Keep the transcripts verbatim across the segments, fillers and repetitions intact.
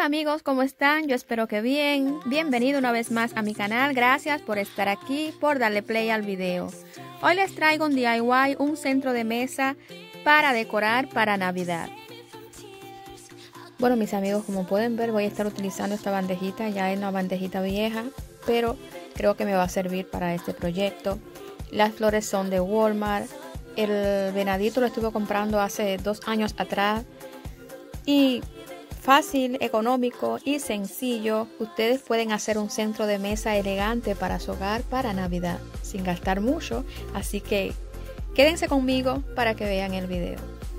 amigos, ¿cómo están? Yo espero que bien. Bienvenido una vez más a mi canal. Gracias por estar aquí, por darle play al video. Hoy les traigo un D I Y, un centro de mesa para decorar para Navidad. Bueno, mis amigos, como pueden ver, voy a estar utilizando esta bandejita. Ya es una bandejita vieja, pero creo que me va a servir para este proyecto. Las flores son de Walmart. El venadito lo estuve comprando hace dos años atrás. Y fácil, económico y sencillo, ustedes pueden hacer un centro de mesa elegante para su hogar para Navidad, sin gastar mucho. Así que quédense conmigo para que vean el video.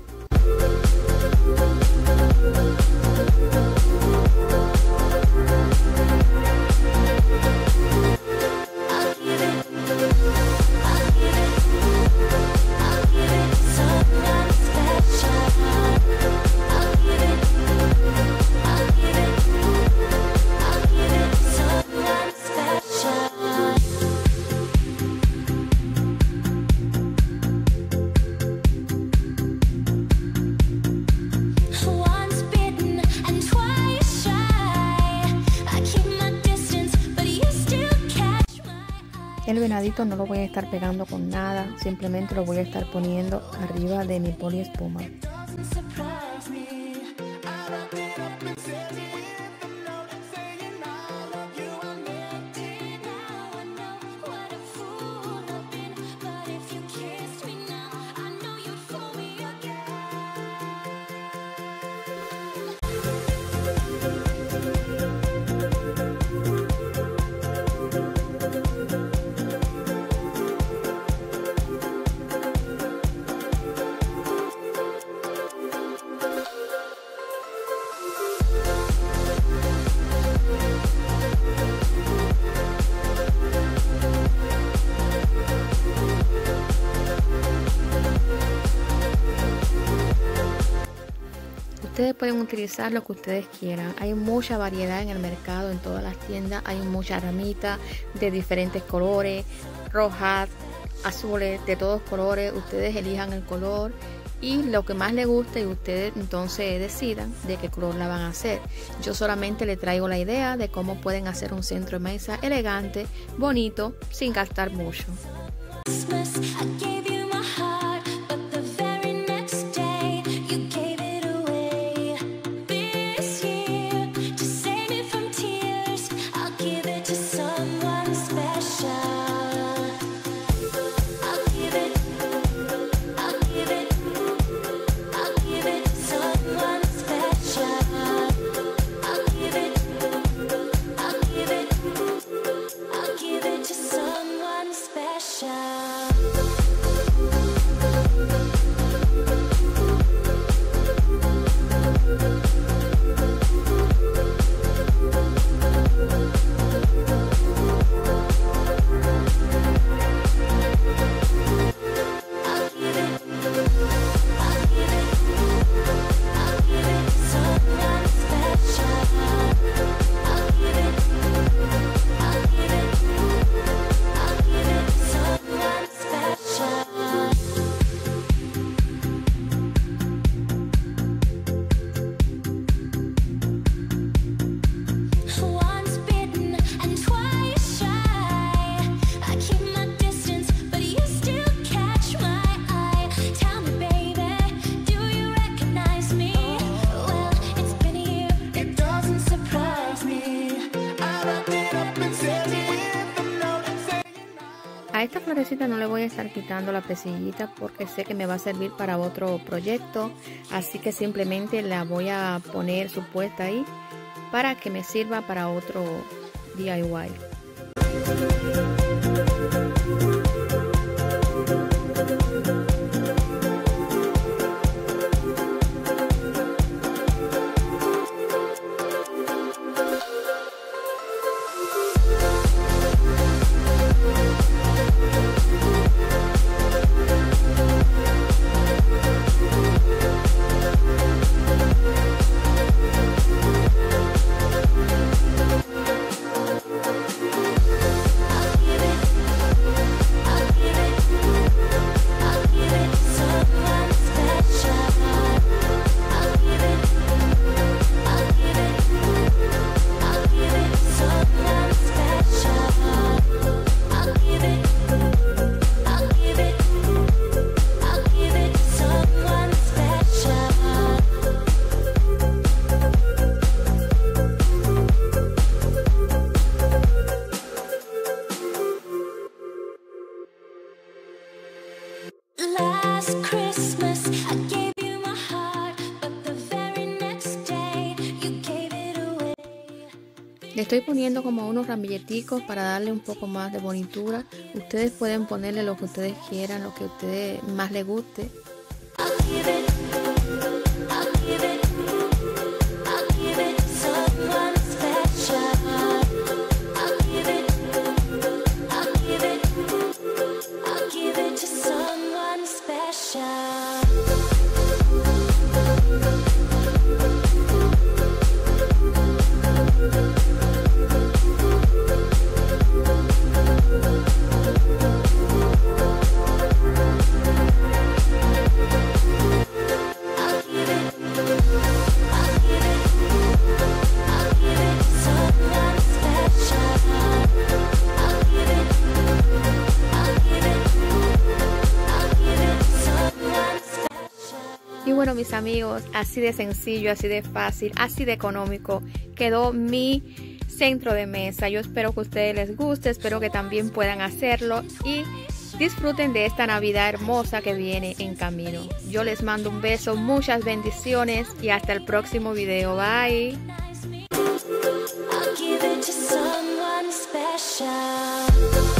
El venadito no lo voy a estar pegando con nada, simplemente lo voy a estar poniendo arriba de mi poliespuma. Ustedes pueden utilizar lo que ustedes quieran. Hay mucha variedad en el mercado, en todas las tiendas. Hay muchas ramitas de diferentes colores, rojas, azules, de todos colores. Ustedes elijan el color y lo que más les guste y ustedes entonces decidan de qué color la van a hacer. Yo solamente les traigo la idea de cómo pueden hacer un centro de mesa elegante, bonito, sin gastar mucho. A esta florecita no le voy a estar quitando la pesillita porque sé que me va a servir para otro proyecto, así que simplemente la voy a poner su puesta ahí para que me sirva para otro D I Y. Le estoy poniendo como unos ramilleticos para darle un poco más de bonitura. Ustedes pueden ponerle lo que ustedes quieran, lo que a ustedes más les guste. Y bueno, mis amigos, así de sencillo, así de fácil, así de económico quedó mi centro de mesa. Yo espero que a ustedes les guste, espero que también puedan hacerlo y disfruten de esta Navidad hermosa que viene en camino. Yo les mando un beso, muchas bendiciones y hasta el próximo video. Bye. I'll give it to someone special.